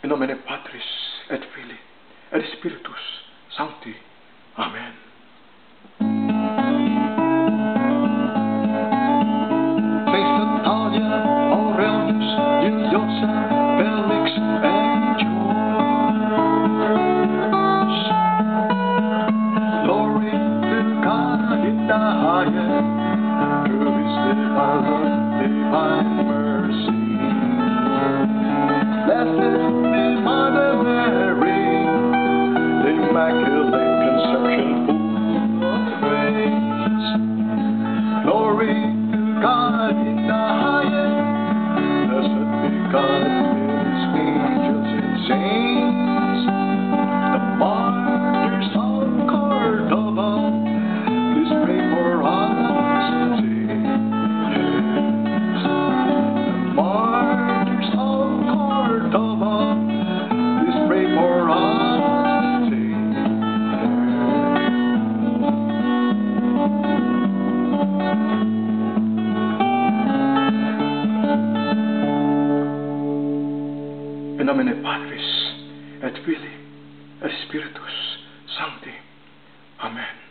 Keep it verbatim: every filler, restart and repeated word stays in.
In nomine Patris et Filii et Spiritus Sancti. Amen. Saints Nathalia, Aurelius, Liliosa, Felix, and George. Glory to God in the highest, to His divine, divine mercy. Blessed be Mother Mary, the Immaculate Concepcion full of grace. Glory to God in the highest, blessed be God, His angels and saints. The Martyrs of Cordova, please pray for us saints. The Martyrs of Cordova, please pray for us saints. In nomine Patris et Filii et Spiritus Sancti. Amen.